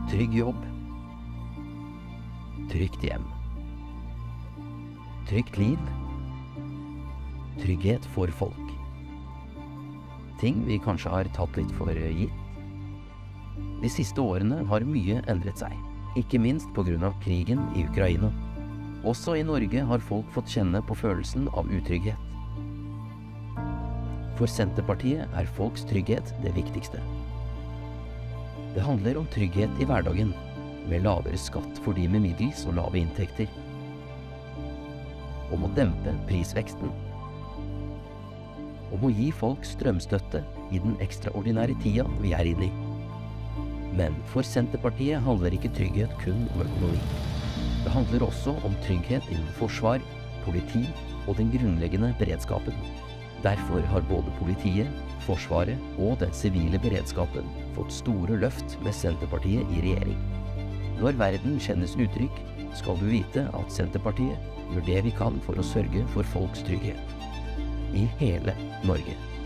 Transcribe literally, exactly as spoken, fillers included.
Trygg jobb. Trygt hjem. Trygt liv. Trygghet for folk. Ting vi kanskje har tatt litt for gitt. De siste årene har mye endret seg, ikke minst på grunn av krigen i Ukraina. Også i Norge har folk fått kjenne på følelsen av utrygghet. For Senterpartiet er folks trygghet det viktigste. Det handler om trygghet i hverdagen, med lavere skatt for de med middels og lave inntekter. Om å dempe prisveksten. Om å gi folk strømstøtte i den ekstraordinære tida vi er inne i. Men for Senterpartiet handler ikke trygghet kun om økonomi. Det handler også om trygghet innen forsvar, politi og den grunnleggende beredskapen. Derfor har både politiet, forsvaret og den sivile beredskapen fått store løft med Senterpartiet i regjering. Når verden kjennes utrygg, skal du vite at Senterpartiet gjør det vi kan for å sørge for folks trygghet. I hele Norge.